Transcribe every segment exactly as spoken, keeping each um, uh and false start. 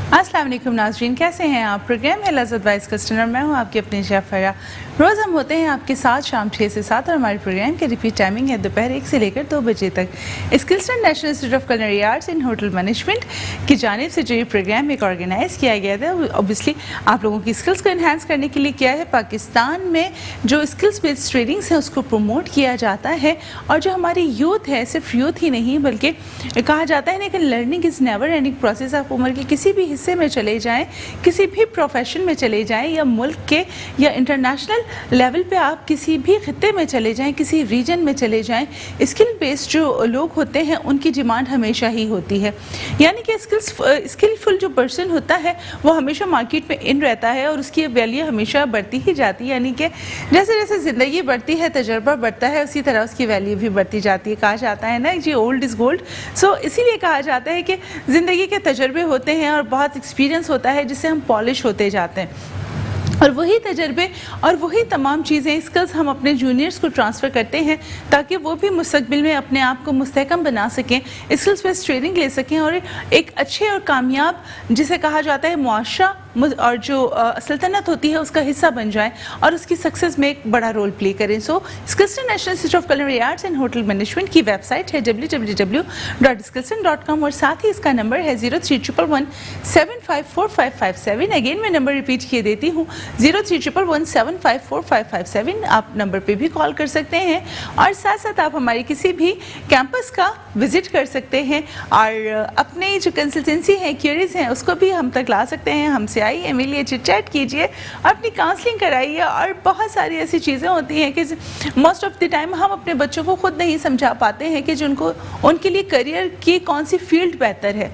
अस्सलाम वालेकुम नाज़रीन, कैसे हैं आप। प्रोग्राम है लज़्ज़त वाइज कस्टमर, मैं हूं आपकी अपनी शेफ़ फरा। रोज़ हम होते हैं आपके साथ शाम छः से सात और हमारे प्रोग्राम की रिपीट टाइमिंग है दोपहर एक से लेकर दो बजे तक। Skillson National Institute of Culinary Arts and Hotel Management की जानिब से जो ये प्रोग्राम एक ऑर्गेनाइज़ किया गया था, ऑब्वियसली आप लोगों की स्किल्स को इन्हांस करने के लिए किया है। पाकिस्तान में जो स्किल्स बेस्ड ट्रेनिंग्स हैं उसको प्रमोट किया जाता है और जो हमारी यूथ है, सिर्फ यूथ ही नहीं बल्कि कहा जाता है ना कि learning is never ending process. आप उम्र के किसी भी हिस्से में चले जाएं, किसी भी प्रोफेशन में चले जाएं या मुल्क के या इंटरनेशनल लेवल पे आप किसी भी खित्ते में चले जाएं, किसी रीजन में चले जाएं, स्किल बेस्ड जो लोग होते हैं उनकी डिमांड हमेशा ही होती है। यानी कि स्किल्स स्किलफुल जो पर्सन होता है वो हमेशा मार्केट में इन रहता है और उसकी वैल्यू हमेशा बढ़ती ही जाती है। यानी कि जैसे जैसे ज़िंदगी बढ़ती है, तजर्बा बढ़ता है, उसी तरह उसकी वैल्यू भी बढ़ती जाती है। कहा जाता है ना जी, ओल्ड इज़ गोल्ड। सो इसीलिए कहा जाता है कि ज़िंदगी के तजर्बे होते हैं और बहुत एक्सपीरियंस होता है जिससे हम पॉलिश होते जाते हैं और वही तजर्बे और वही तमाम चीज़ें, स्किल्स हम अपने जूनियर्स को ट्रांसफ़र करते हैं ताकि वो भी मुस्तकबिल में अपने आप को मुस्तहकम बना सकें, स्किल्स बेस्ड ट्रेनिंग ले सकें और एक अच्छे और कामयाब, जिसे कहा जाता है मुआशरा और जो सल्तनत होती है उसका हिस्सा बन जाए और उसकी सक्सेस में एक बड़ा रोल प्ले करें। So Skillson National Institute of Culinary Arts and Hotel Management की वेबसाइट है W W W dot Skillson dot com और साथ ही इसका नंबर है zero three triple one seven five four five five seven. Again मैं number repeat किए देती हूँ, zero three triple one seven five four five five seven. आप नंबर पे भी कॉल कर सकते हैं और साथ साथ आप हमारे किसी भी कैंपस का विजिट कर सकते हैं और अपने जो कंसल्टेंसी है, क्यूरीज हैं, उसको भी हम तक ला सकते हैं। हमसे आइए, मिलिए, चिट चैट कीजिए, अपनी काउंसलिंग कराइए और बहुत सारी ऐसी चीज़ें होती हैं कि मोस्ट ऑफ द टाइम हम अपने बच्चों को खुद नहीं समझा पाते हैं कि जो उनको उनके लिए करियर की कौन सी फील्ड बेहतर है।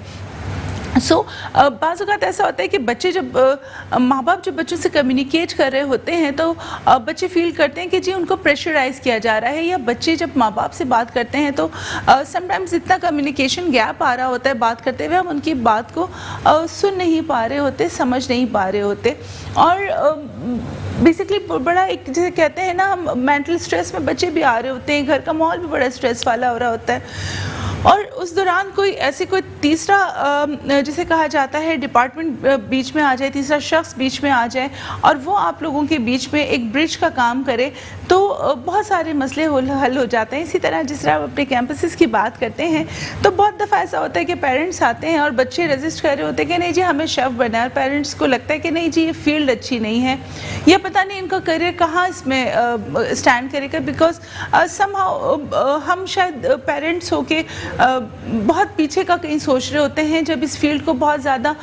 सो so, बाज़ औक़ात ऐसा होता है कि बच्चे जब माँ बाप जब बच्चों से कम्युनिकेट कर रहे होते हैं तो बच्चे फील करते हैं कि जी उनको प्रेशराइज़ किया जा रहा है, या बच्चे जब माँ बाप से बात करते हैं तो समटाइम्स इतना कम्युनिकेशन गैप आ रहा होता है बात करते हुए, हम उनकी बात को uh, सुन नहीं पा रहे होते, समझ नहीं पा रहे होते और बेसिकली uh, बड़ा एक जैसे कहते हैं ना, हम मेंटल स्ट्रेस में बच्चे भी आ रहे होते हैं, घर का माहौल भी बड़ा स्ट्रेस वाला हो रहा होता है और उस दौरान कोई ऐसे कोई तीसरा जिसे कहा जाता है डिपार्टमेंट बीच में आ जाए, तीसरा शख्स बीच में आ जाए और वो आप लोगों के बीच में एक ब्रिज का काम करे तो बहुत सारे मसले हल हो जाते हैं। इसी तरह जिस तरह आप अपने कैंपसेस की बात करते हैं तो बहुत दफ़ा ऐसा होता है कि पेरेंट्स आते हैं और बच्चे रजिस्ट कर रहे होते हैं कि नहीं जी हमें शेफ़ बनना है, और पेरेंट्स को लगता है कि नहीं जी ये फील्ड अच्छी नहीं है या पता नहीं इनका करियर कहाँ इसमें स्टैंड करेगा, बिकॉज समहाउ हम शायद पेरेंट्स हो के Uh, बहुत पीछे का कहीं सोच रहे होते हैं जब इस फील्ड को बहुत ज़्यादा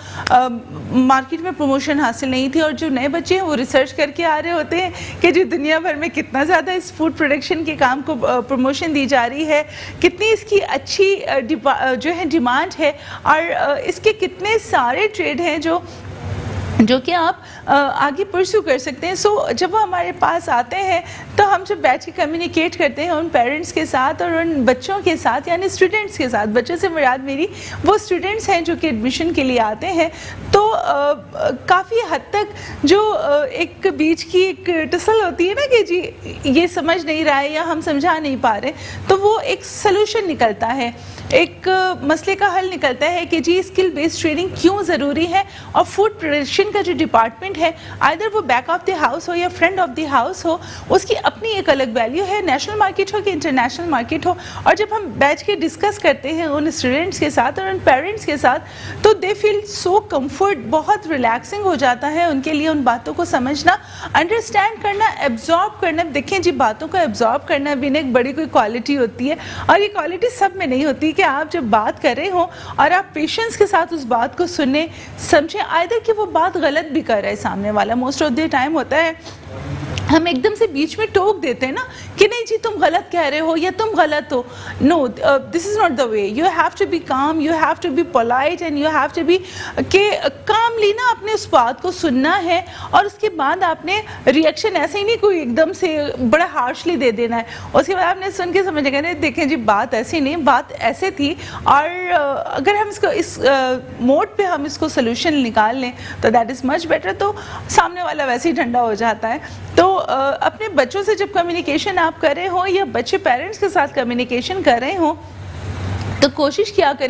मार्केट uh, में प्रमोशन हासिल नहीं थी, और जो नए बच्चे हैं वो रिसर्च करके आ रहे होते हैं कि जो दुनिया भर में कितना ज़्यादा इस फूड प्रोडक्शन के काम को प्रमोशन uh, दी जा रही है, कितनी इसकी अच्छी uh, जो है डिमांड है और uh, इसके कितने सारे ट्रेड हैं जो जो कि आप आ, आगे परस्यू कर सकते हैं। सो so, जब वो हमारे पास आते हैं तो हम जब बैठ के कम्युनिकेट करते हैं उन पेरेंट्स के साथ और उन बच्चों के साथ, यानी स्टूडेंट्स के साथ, बच्चों से मुराद मेरी वो स्टूडेंट्स हैं जो कि एडमिशन के लिए आते हैं, तो काफ़ी हद तक जो आ, एक बीच की एक टसल होती है ना कि जी ये समझ नहीं रहा है या हम समझा नहीं पा रहे, तो वो एक सलूशन निकलता है, एक मसले का हल निकलता है कि जी स्किल बेस्ड ट्रेनिंग क्यों ज़रूरी है। और फूड प्रोडक्शन का जो डिपार्टमेंट है, आइदर वो बैक ऑफ द हाउस हो या फ्रंट ऑफ द हाउस हो, उसकी अपनी एक अलग वैल्यू है, नेशनल मार्केट हो कि इंटरनेशनल मार्केट हो। और जब हम बैठ के डिस्कस करते हैं उन स्टूडेंट्स के साथ और उन पेरेंट्स के साथ तो दे फील सो कम्फर्ट, बहुत रिलैक्सिंग हो जाता है उनके लिए उन बातों को समझना, अंडरस्टैंड करना, एब्जॉर्ब करना। देखें जी, बातों को एब्जॉर्ब करना भी एक बड़ी कोई क्वालिटी होती है और ये क्वालिटी सब में नहीं होती कि आप जब बात कर रहे हो और आप पेशेंस के साथ उस बात को सुनने समझें, आइदर कि वो बात गलत भी कर रहा है सामने वाला। मोस्ट ऑफ द टाइम होता है हम एकदम से बीच में टोक देते हैं ना कि नहीं जी तुम गलत कह रहे हो या तुम गलत हो। No, this is not the way. You have to be calm, you have to be polite and you have to be के कामली ना अपने उस बात को सुनना है और उसके बाद आपने रिएक्शन ऐसे ही नहीं कोई एकदम से बड़ा हार्शली दे देना है। उसके बाद आपने सुन के समझ गए देखें जी बात ऐसी नहीं, बात ऐसे थी, और अगर हम इसको इस मोड पे हम इसको सोल्यूशन निकाल लें तो दैट इज़ मच बेटर। तो सामने वाला वैसे ही ठंडा हो जाता है। तो अपने बच्चों से जब कम्युनिकेशन आप कर रहे हो या बच्चे पेरेंट्स के साथ कम्युनिकेशन कर रहे हो तो कोशिश किया करें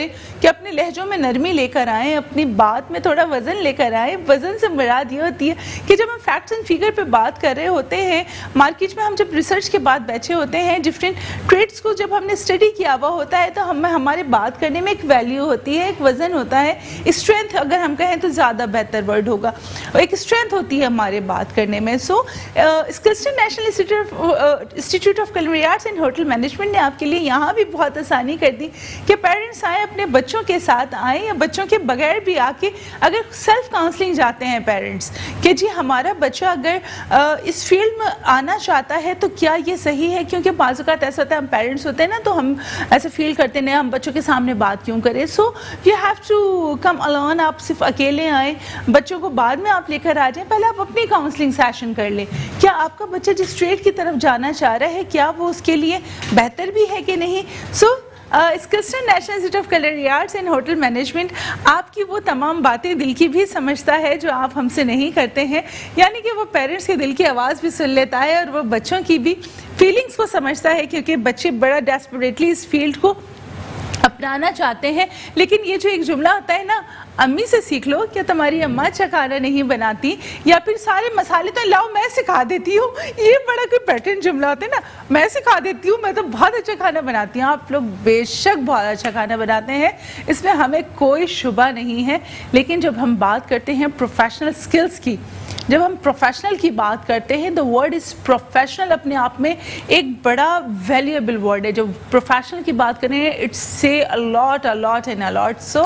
कि अपने लहजों में नरमी लेकर आएँ, अपनी बात में थोड़ा वज़न लेकर आएँ। वज़न से मुराद ये होती है कि जब हम फैक्ट्स एंड फिगर पे बात कर रहे होते हैं, मार्केट में हम जब रिसर्च के बाद बैठे होते हैं, डिफरेंट ट्रेड्स को जब हमने स्टडी किया हुआ होता है, तो हमें हमारे बात करने में एक वैल्यू होती है, एक वज़न होता है, स्ट्रेंथ अगर हम कहें तो ज़्यादा बेहतर वर्ड होगा, एक स्ट्रेंथ होती है हमारे बात करने में। So Skillston National Institute Institute of culinary Arts and Hotel Management ने आपके लिए यहाँ भी बहुत आसानी कर दी कि पेरेंट्स आए अपने बच्चों के साथ आए या बच्चों के बगैर भी आके, अगर सेल्फ काउंसलिंग जाते हैं पेरेंट्स कि जी हमारा बच्चा अगर आ, इस फील्ड में आना चाहता है तो क्या ये सही है, क्योंकि बाज़-औक़ात ऐसा होता है हम पेरेंट्स होते हैं ना, तो हम ऐसे फील करते हैं हम बच्चों के सामने बात क्यों करें। So you have to come alone, आप सिर्फ अकेले आए, बच्चों को बाद में आप लेकर आ जाएं, पहले आप अपनी काउंसलिंग सेशन कर लें। क्या आपका बच्चा जिस ट्रेड की तरफ जाना चाह रहा है क्या वो उसके लिए बेहतर भी है कि नहीं। So Skillston National Institute of culinary Arts and Hotel Management आपकी वो तमाम बातें दिल की भी समझता है जो आप हमसे नहीं करते हैं, यानी कि वो पेरेंट्स के दिल की आवाज़ भी सुन लेता है और वो बच्चों की भी फीलिंग्स को समझता है, क्योंकि बच्चे बड़ा डेस्परेटली इस फील्ड को अपनाना चाहते हैं। लेकिन ये जो एक जुमला होता है ना, अम्मी से सीख लो, क्या तुम्हारी अम्मा अच्छा खाना नहीं बनाती, या फिर सारे मसाले तो लाओ मैं सिखा देती हूँ, ये बड़ा कोई पैटर्न जुमला होता है ना, मैं सिखा देती हूँ, मैं तो बहुत अच्छा खाना बनाती हूँ। आप लोग बेशक बहुत अच्छा खाना बनाते हैं, इसमें हमें कोई शुबा नहीं है, लेकिन जब हम बात करते हैं प्रोफेशनल स्किल्स की, जब हम प्रोफेशनल की बात करते हैं, द वर्ड इज़ प्रोफेशनल अपने आप में एक बड़ा वैल्यूएबल वर्ड है। जब प्रोफेशनल की बात करें, इट्स से a lot a lot and a lot. So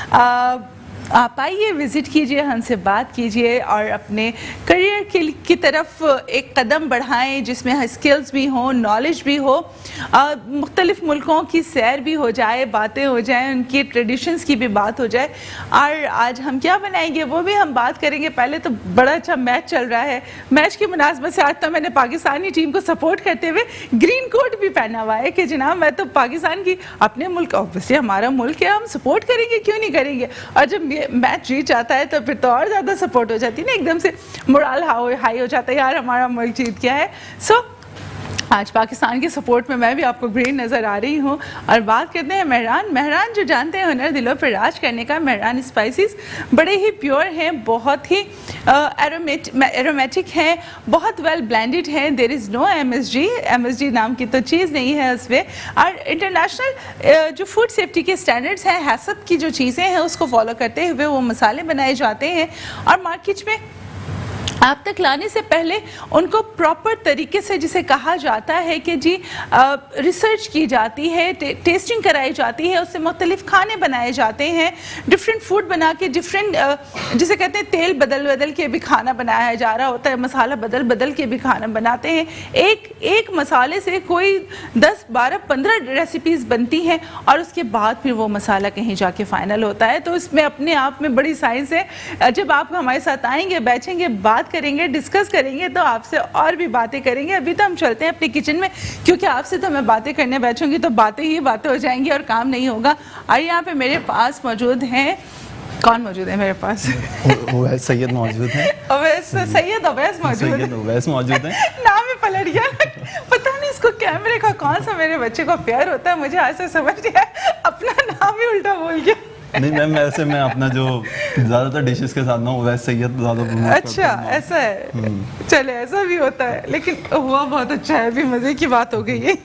आप आइए, विज़िट कीजिए, हमसे बात कीजिए और अपने करियर की, की तरफ एक कदम बढ़ाएं जिसमें स्किल्स भी हों, नॉलेज भी हो, मुख्तलिफ़ मुल्कों की सैर भी हो जाए, बातें हो जाएं, उनकी ट्रेडिशंस की भी बात हो जाए। और आज हम क्या बनाएंगे वो भी हम बात करेंगे। पहले तो बड़ा अच्छा मैच चल रहा है, मैच की मुनासबत से आज तो मैंने पाकिस्तानी टीम को सपोर्ट करते हुए ग्रीन कोट भी पहना हुआ है कि जनाब मैं तो पाकिस्तान की, अपने मुल्क ऑब्वियसली हमारा मुल्क है, हम सपोर्ट करेंगे, क्यों नहीं करेंगे। और जब मैच जीत जाता है तो फिर तो और ज़्यादा सपोर्ट हो जाती है ना, एकदम से मोरल हाई हो जाता है, यार हमारा मुल्क जीत गया है। सो so, आज पाकिस्तान के सपोर्ट में मैं भी आपको ग्रीन नज़र आ रही हूँ। और बात करते हैं मेहरान। मेहरान जो जानते हैं हुनर दिलों पर राज करने का, मेहरान स्पाइसेस बड़े ही प्योर हैं, बहुत ही एरोमेटिक हैं, बहुत वेल ब्लेंडेड हैं। There is no M S G, M S G नाम की तो चीज़ नहीं है उसमें। और इंटरनेशनल जो फूड सेफ्टी के स्टैंडर्ड्स हैं, हैसब की जो चीज़ें हैं उसको फॉलो करते हुए वो मसाले बनाए जाते हैं और मार्केट में आप तक लाने से पहले उनको प्रॉपर तरीके से, जिसे कहा जाता है कि जी आ, रिसर्च की जाती है, टे, टेस्टिंग कराई जाती है, उससे मुख्तलिफ खाने बनाए जाते हैं, डिफरेंट फूड बना के डिफरेंट, जिसे कहते हैं तेल बदल बदल के भी खाना बनाया जा रहा होता है, मसाला बदल बदल के भी खाना बनाते हैं। एक एक मसाले से कोई दस बारह पंद्रह रेसिपीज़ बनती हैं और उसके बाद फिर वो मसाला कहीं जाके फाइनल होता है। तो इसमें अपने आप में बड़ी साइंस है। जब आप हमारे साथ आएंगे, बैठेंगे, बात करेंगे, डिस्कस करेंगे तो आपसे और भी बातें करेंगे। अभी तो हम चलते हैं अपने किचन में, क्योंकि आपसे तो मैं बातें करने बैठूंगी तो बातें ही बातें हो जाएंगी और काम नहीं होगा। और यहाँ पे मेरे पास मौजूद हैं, कौन मौजूद है मेरे पास? ओवैस सैयद मौजूद हैं। ओवैस सैयद ओवैस मौजूद है। सैयद ओवैस मौजूद हैं। नाम ही पलट गया। पता नहीं इसको कैमरे का कौन सा मेरे बच्चे को प्यार होता है, मुझे आज से समझ गया, अपना नाम ही उल्टा बोल गया। नहीं मैम, वैसे मैं अपना जो ज़्यादातर डिशेस के साथ ना ओवैस सैयद ज़्यादा प्रमोट अच्छा ऐसा है, चले ऐसा भी होता है, लेकिन हुआ बहुत अच्छा है, अभी मज़े की बात हो गई है।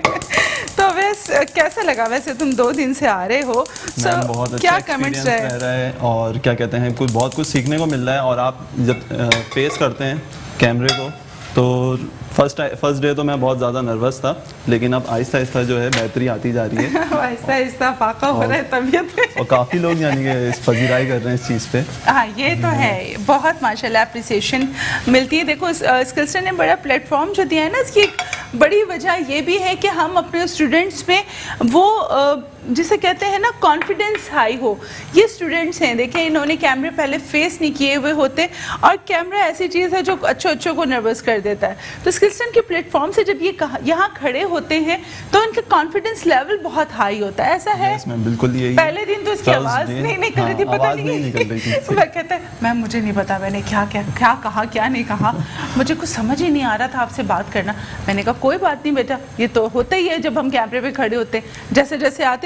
तो वैसे कैसा लगा? वैसे तुम दो दिन से आ रहे हो, so, बहुत क्या अच्छा कमेंट्स रह रहा है और क्या कहते हैं, कुछ बहुत कुछ सीखने को मिल रहा है। और आप जब फेस करते हैं कैमरे को तो फर्स्ट फर्स्ट डे तो मैं बहुत ज़्यादा नर्वस था, लेकिन अब आहिस्ता आहिस्ता जो है बेहतरी आती जा रही है। आहिस्ता आहिस्ता फाका हो रहा है तबीयत में। और काफ़ी लोग यानी कि इस पजीराई कर रहे हैं इस चीज़ पे। हाँ ये तो है, बहुत माशाल्लाह अप्रिसिएशन मिलती है। देखो स्किल्सटन ने बड़ा प्लेटफॉर्म जो दिया है ना, इसकी बड़ी वजह ये भी है कि हम अपने स्टूडेंट्स में वो जिसे कहते हैं ना कॉन्फिडेंस हाई हो। ये स्टूडेंट्स हैं, देखें इन्होंने कैमरे पहले फेस नहीं किए हुए होते, और कैमरा ऐसी चीज़ है जो अच्छों अच्छों को नर्वस कर देता है। तो स्किल्सटन के प्लेटफॉर्म से जब ये यहाँ खड़े होते हैं तो इनका कॉन्फिडेंस लेवल बहुत हाई होता है। ऐसा है बिल्कुल यही। पहले दिन तो इसकी आवाज़ नहीं निकल रही थी, पता नहीं मैं कहता है मैम मुझे नहीं पता मैंने क्या क्या क्या कहा क्या नहीं कहा, मुझे कुछ समझ ही नहीं आ रहा था आपसे बात करना। मैंने कहा कोई बात नहीं बेटा, ये तो होता ही है जब हम कैमरे पे खड़े होते हैं, जैसे जैसे आते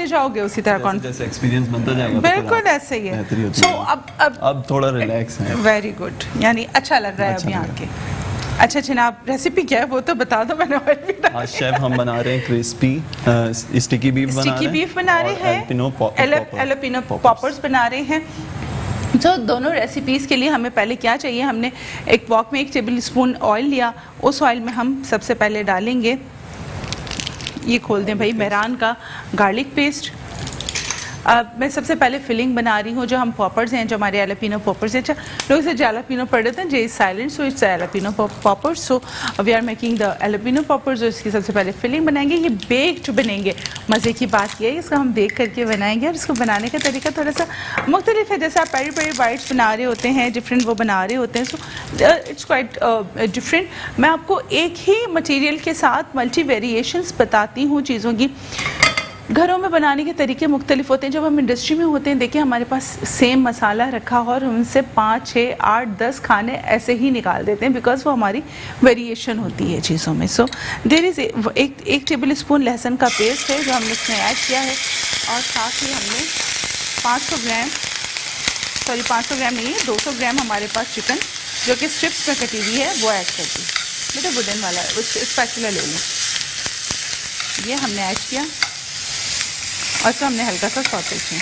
बनते जाओगे उसी तरह कौन जैसे एक्सपीरियंस बनता जाएगा बिल्कुल ऐसे ही है। सो अब अब अब थोड़ा रिलैक्स है। वेरी गुड, यानी अच्छा लग रहा है अभी आके। अच्छा जनाब, रेसिपी क्या है वो तो बता दो, मैंने ऑयल भी डाला। आज शेफ हम बना रहे हैं क्रिस्पी स्टिकी बीफ बना रहे हैं, स्टिकी बीफ बना रहे हैं, एलोपिनो पॉपर्स बना रहे हैं। तो so, दोनों रेसिपीज़ के लिए हमें पहले क्या चाहिए, हमने एक वॉक में एक टेबल स्पून ऑयल लिया, उस ऑयल में हम सबसे पहले डालेंगे, ये खोल दें भाई, मेहरान का गार्लिक पेस्ट। अब मैं सबसे पहले फिलिंग बना रही हूँ, जो हम पॉपर्स हैं, जो हमारे एलोपिनो पॉपर्स हैं, अच्छा लोग इसे जैलापिनो पढ़ देते हैं, J is silent so it's jalapeno poppers. So we are making the jalapeno poppers, और इसकी सबसे पहले फिलिंग बनाएंगे। ये बेक्ड बनेंगे। मज़े की बात यह है इसको हम बेक करके बनाएंगे, और इसको बनाने का तरीका थोड़ा सा मुख्तलिफ है। जैसे आप पेरी पेरी बाइट्स बना रहे होते हैं, डिफरेंट वो बना रहे होते हैं, सो इट्स क्वाइट डिफरेंट। मैं आपको एक ही मटीरियल के साथ मल्टी वेरिएशंस बताती हूँ चीज़ों की। घरों में बनाने के तरीके मुख्तलिफ होते हैं। जब हम इंडस्ट्री में होते हैं, देखिए हमारे पास सेम मसाला रखा हो और उनसे पाँच छः आठ दस खाने ऐसे ही निकाल देते हैं, बिकॉज वो हमारी वेरिएशन होती है चीज़ों में। सो देर इज़ एक एक टेबल स्पून लहसुन का पेस्ट है जो हमने इसमें ऐड किया है, और साथ ही हमने पाँच सौ ग्राम सॉरी पाँच सौ ग्राम नहीं है, दो सौ ग्राम हमारे पास चिकन जो कि स्ट्रिप्स में कटी हुई है वो ऐड कर दी। बेटा वुडन वाला स्पैचुला ले लो, ये हमने ऐड किया, और इसको हमने हल्का सा सौते किया।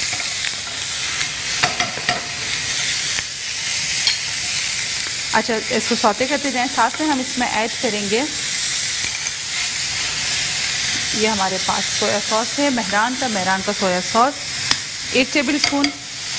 अच्छा इसको सौते करते जाएं, साथ में हम इसमें ऐड करेंगे, ये हमारे पास सोया सॉस है, मेहरान का मेहरान का सोया सॉस एक टेबल स्पून,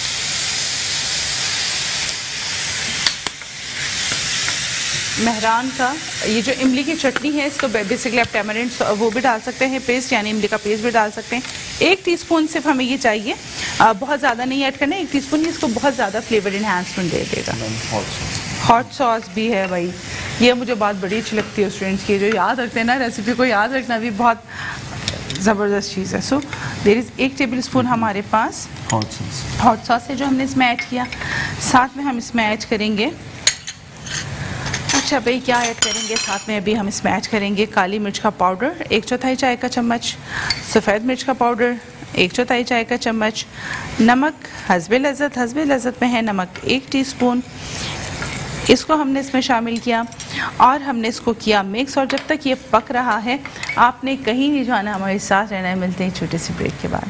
मेहरान का ये जो इमली की चटनी है, इसको बेसिकली आप टैमरिंड वो भी डाल सकते हैं पेस्ट, यानी इमली का पेस्ट भी डाल सकते हैं। एक टीस्पून सिर्फ हमें ये चाहिए, आ, बहुत ज़्यादा नहीं ऐड करना, एक टीस्पून इसको बहुत ज़्यादा फ्लेवर इन्हांसमेंट दे देगा। हॉट सॉस भी है भाई, ये मुझे बात बड़ी अच्छी लगती है स्टूडेंट्स की, जो याद रखते हैं ना, रेसिपी को याद रखना भी बहुत ज़बरदस्त चीज़ है। सो देर इज़ एक टेबल स्पून हमारे पास हॉट सॉस हॉट सॉस है जो हमने इसमें ऐड किया। साथ में हम इसमें ऐड करेंगे, अच्छा भाई क्या ऐड करेंगे साथ में, अभी हम इसमें ऐड करेंगे काली मिर्च का पाउडर एक चौथाई चाय का चम्मच, सफ़ेद मिर्च का पाउडर एक चौथाई चाय का चम्मच, नमक हस्बे लज़्ज़त हस्बे लज़्ज़त में है नमक एक टीस्पून, इसको हमने इसमें शामिल किया और हमने इसको किया मिक्स। और जब तक ये पक रहा है आपने कहीं नहीं जाना, हमारे साथ रहना है। मिलते हैं छोटे से ब्रेक के बाद।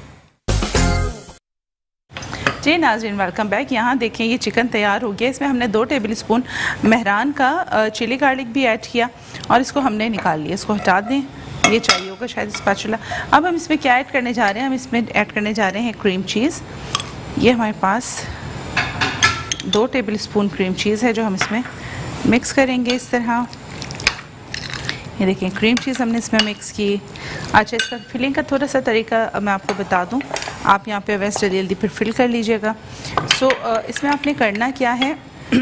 जी नाज़रीन वेलकम बैक। यहाँ देखें ये चिकन तैयार हो गया, इसमें हमने दो टेबल स्पून मेहरान का चिली गार्लिक भी ऐड किया और इसको हमने निकाल लिया, इसको हटा दें, ये चाहिए होगा शायद स्पैचुला। अब हम इसमें क्या ऐड करने जा रहे हैं, हम इसमें ऐड करने जा रहे हैं क्रीम चीज़। ये हमारे पास दो टेबल स्पून क्रीम चीज़ है जो हम इसमें मिक्स करेंगे इस तरह। ये देखें क्रीम चीज़ हमने इसमें मिक्स की। अच्छा इसका फिलिंग का थोड़ा सा तरीका मैं आपको बता दूं, आप यहाँ पे वेस्ट जल्दी जल्दी फिर फिल कर लीजिएगा। सो so, इसमें आपने करना क्या है,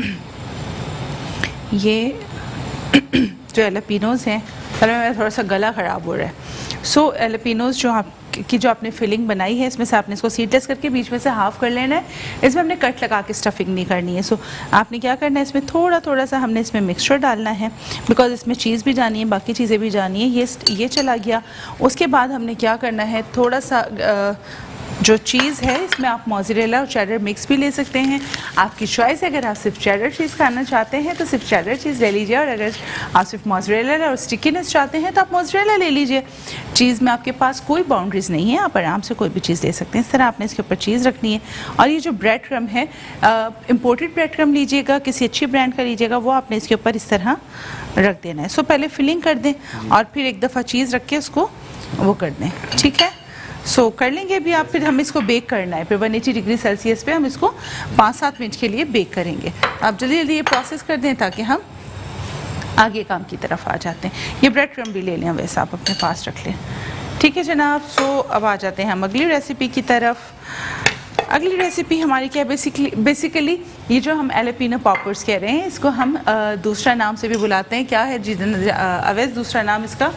ये जो एलोपिनोज़ हैं, पहले मेरा थोड़ा सा गला ख़राब हो रहा है। सो so, एलोपिनोज़ जो आप की जो आपने फिलिंग बनाई है, इसमें से आपने इसको सीडलेस करके बीच में से हाफ़ कर लेना है। इसमें हमने कट लगा के स्टफिंग नहीं करनी है। सो so, आपने क्या करना है, इसमें थोड़ा थोड़ा सा हमने इसमें मिक्सचर डालना है, बिकॉज इसमें चीज़ भी जानी है, बाकी चीज़ें भी जानी है। ये ये चला गया। उसके बाद हमने क्या करना है, थोड़ा सा आ, जो चीज़ है इसमें आप मोज़रेला और चेडर मिक्स भी ले सकते हैं, आपकी चॉइस है। अगर आप सिर्फ चेडर चीज़ खाना चाहते हैं तो सिर्फ चेडर चीज़ ले लीजिए, और अगर आप सिर्फ मोज़रेला और स्टिकीनेस चाहते हैं तो आप मोज़रेला ले लीजिए। चीज़ में आपके पास कोई बाउंड्रीज़ नहीं है, आप आराम से कोई भी चीज़ ले सकते हैं। इस तरह आपने इसके ऊपर चीज़ रखनी है। और ये जो ब्रेड क्रम है, इम्पोर्टेड ब्रेड क्रम लीजिएगा, किसी अच्छी ब्रांड का लीजिएगा, वो आपने इसके ऊपर इस तरह रख देना है। सो पहले फिलिंग कर दें और फिर एक दफ़ा चीज़ रख के उसको वो कर दें, ठीक है। सो so, कर लेंगे अभी आप। फिर हम इसको बेक करना है, फिर वन एटी डिग्री सेल्सियस पे हम इसको पाँच सात मिनट के लिए बेक करेंगे। आप जल्दी जल्दी ये प्रोसेस कर दें ताकि हम आगे काम की तरफ आ जाते हैं। ये ब्रेड क्रम भी ले लें, वैसे आप अपने पास रख लें, ठीक है जनाब। सो so, अब आ जाते हैं हम अगली रेसिपी की तरफ। अगली रेसिपी हमारी क्या है, बेसिकली बेसिकली ये जो हम एलोपिनो पॉपर्स कह रहे हैं, इसको हम आ, दूसरा नाम से भी बुलाते हैं। क्या है जी अवैध दूसरा नाम इसका?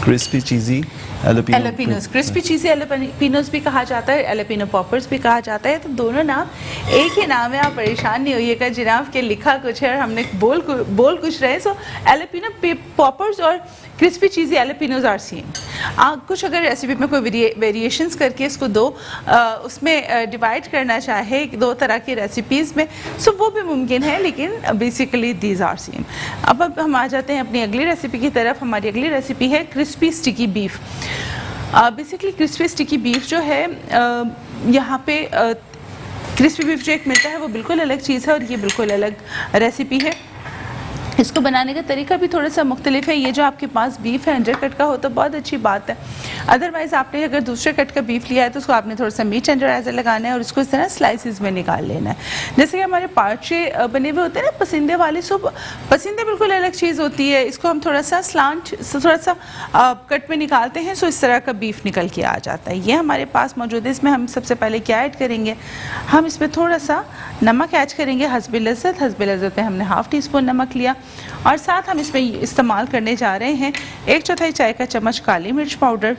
क्रिस्पी चीज़ी एलोपिनो एलोपिनोस, क्रिस्पी चीज़ी एलोपिनोस भी कहा जाता है, एलोपिनो पॉपर्स भी कहा जाता है। तो दोनों नाम एक ही नाम है, आप परेशान नहीं होइएगा जनाब के लिखा कुछ है और हमने बोल बोल कुछ रहे। सो एलोपिनो पॉपर्स और crispy cheesy jalapenos are same. आप कुछ अगर रेसिपी में कोई वेरिएशंस करके इसको दो आ, उसमें डिवाइड करना चाहे दो तरह की रेसिपीज़ में, सो वो भी मुमकिन है, लेकिन बेसिकली दीज आर सेम। अब अब हम आ जाते हैं अपनी अगली रेसिपी की तरफ। हमारी अगली रेसिपी है crispy sticky beef. Basically crispy sticky beef जो है uh, यहाँ पे क्रिस्पी uh, बीफ जो एक मिलता है वो बिल्कुल अलग चीज़ है और ये बिल्कुल अलग रेसिपी है। इसको बनाने का तरीका भी थोड़ा सा मुख्तलिफ है। ये जो आपके पास बीफ है अंडर कट का हो तो बहुत अच्छी बात है, अदरवाइज़ आपने अगर दूसरे कट का बीफ लिया है तो उसको आपने थोड़ा सा मीट टेंडराइजर लगाना है और इसको इस तरह स्लाइसिस में निकाल लेना है। जैसे कि हमारे पार्चे बने हुए होते हैं ना पसंदे वाले, सो पसंदे बिल्कुल अलग चीज़ होती है। इसको हम थोड़ा सा स्लांट थोड़ा सा आ, कट में निकालते हैं, सो इस तरह का बीफ निकल के आ जाता है। ये हमारे पास मौजूद है। इसमें हम सबसे पहले क्या ऐड करेंगे, हम इसमें थोड़ा सा नमक ऐड करेंगे, हस्बे लज़्ज़त। हस्बे लज़्ज़त में हमने हाफ़ टी स्पून नमक लिया और साथ हम इसमें इस्तेमाल करने जा रहे हैं एक चौथाई चाय का चम्मच काली मिर्च पाउडर,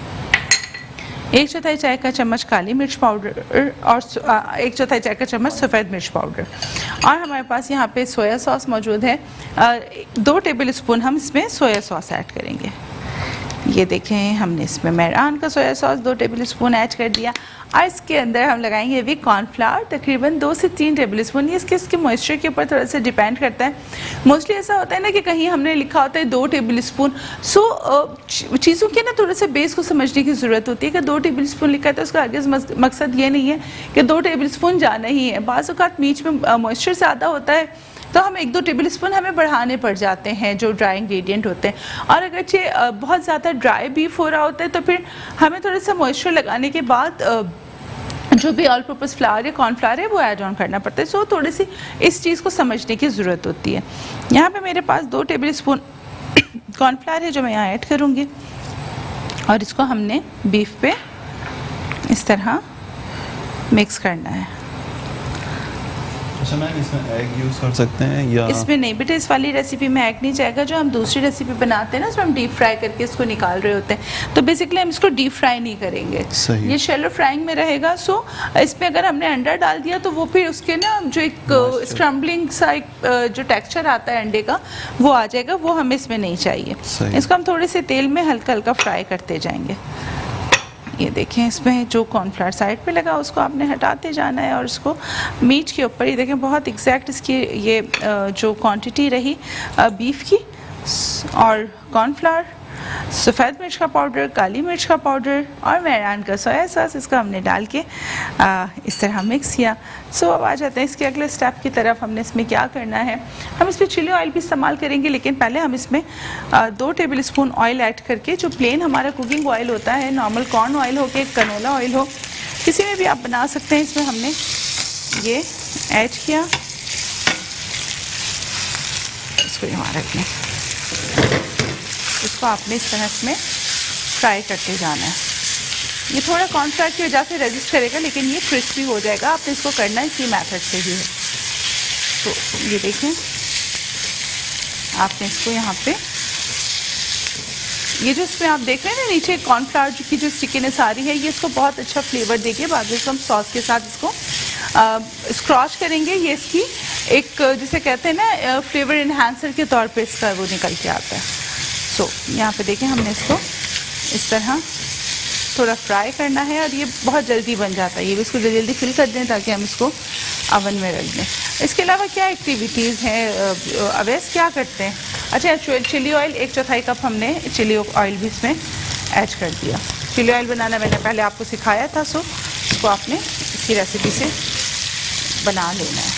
एक चौथाई चाय का चम्मच काली मिर्च पाउडर और एक चौथाई चाय का चम्मच सफ़ेद मिर्च पाउडर। और हमारे पास यहाँ पे सोया सॉस मौजूद है, दो टेबल स्पून हम इसमें सोया सॉस ऐड करेंगे। ये देखें हमने इसमें मेहरान का सोया सॉस दो टेबल स्पून ऐड कर दिया और इसके अंदर हम लगाएंगे अभी कॉर्नफ्लावर तकरीबन दो से तीन टेबल स्पून। ये इसके इसके मॉइस्चर के ऊपर थोड़ा सा डिपेंड करता है। मोस्टली ऐसा होता है ना कि कहीं हमने लिखा होता है दो टेबल स्पून, सो चीज़ों के ना थोड़ा सा बेस को समझने की ज़रूरत होती है कि दो टेबल स्पून लिखा है तो उसका आगे मकसद ये नहीं है कि दो टेबल स्पून जाना ही है। बाज़ औक़ात बीच में मॉइस्चर ज़्यादा होता है तो हम एक दो टेबल स्पून हमें बढ़ाने पड़ जाते हैं जो ड्राई इंग्रेडिएंट होते हैं। और अगरचे बहुत ज़्यादा ड्राई बीफ हो रहा होता है तो फिर हमें थोड़ा सा मॉइस्चर लगाने के बाद जो भी ऑल पर्पस फ्लावर या कॉर्नफ्लावर है वो ऐड ऑन करना पड़ता है। सो थोड़ी सी इस चीज़ को समझने की ज़रूरत होती है। यहाँ पे मेरे पास दो टेबल स्पून कॉर्नफ्लावर है जो मैं यहाँ ऐड करूँगी और इसको हमने बीफ पे इस तरह मिक्स करना है। अच्छा मैम, इसमें एग यूज़ कर सकते हैं या इसमें नहीं बेटा, इस वाली रेसिपी में एग नहीं जाएगा। जो हम दूसरी रेसिपी बनाते हैं ना उसमें हम डीप फ्राई करके इसको निकाल रहे होते हैं, तो बेसिकली हम इसको डीप फ्राई नहीं करेंगे, ये शैलो फ्राइंग में रहेगा। सो इसमें अगर हमने अंडा डाल दिया तो वो फिर उसके ना जो एक स्क्रम्बलिंग सा एक जो टेक्स्चर आता है अंडे का वो आ जाएगा, वो हमें इसमें नहीं चाहिए। इसको हम थोड़े से तेल में हल्का हल्का फ्राई करते जाएंगे। ये देखें इसमें जो कॉर्नफ्लावर साइड पे लगा उसको आपने हटाते जाना है और उसको मीट के ऊपर, ये देखें बहुत एग्जैक्ट इसकी ये जो क्वांटिटी रही बीफ की और कॉर्नफ्लावर, सफ़ेद मिर्च का पाउडर, काली मिर्च का पाउडर और मेहरान का सोया सॉस, इसको हमने डाल के आ, इस तरह मिक्स किया। सो अब आ जाते हैं इसके अगले स्टेप की तरफ। हमने इसमें क्या करना है, हम इसमें चिली ऑयल भी इस्तेमाल करेंगे, लेकिन पहले हम इसमें आ, दो टेबल स्पून ऑयल ऐड करके, जो प्लेन हमारा कुकिंग ऑयल होता है, नॉर्मल कॉर्न ऑयल हो के कनोला ऑयल हो किसी में भी आप बना सकते हैं, इसमें हमने ये ऐड किया। इसको यहाँ रख लें, इसको आपने इस तरह इसमें फ्राई करते जाना है। ये थोड़ा कॉर्नफ्लावर की वजह से रेजिस्ट करेगा लेकिन ये क्रिस्पी हो जाएगा। आपने इसको करना इसी मेथड से ही है। तो ये देखें आपने इसको यहाँ पे, ये जो इसमें आप देख रहे हैं ना नीचे कॉर्नफ्लावर की जो स्टिकीनेस आ रही है, ये इसको बहुत अच्छा फ्लेवर देगी। बाद में इसको हम सॉस के साथ इसको स्क्रॉच करेंगे। ये इसकी एक जिसे कहते हैं ना फ्लेवर इन्हांसर के तौर पे इसका वो निकल के आता है। सो so, यहाँ पे देखें हमने इसको इस तरह थोड़ा फ्राई करना है और ये बहुत जल्दी बन जाता है। ये भी इसको जल्दी जल्दी फिल कर दें ताकि हम इसको अवन में रख दें। इसके अलावा क्या एक्टिविटीज़ हैं अवैस, क्या करते हैं? अच्छा, चिली ऑयल एक चौथाई कप हमने चिली ऑयल भी इसमें ऐड कर दिया। चिली ऑयल बनाना मैंने पहले आपको सिखाया था, सो इसको आपने इसकी रेसिपी से बना लेना है।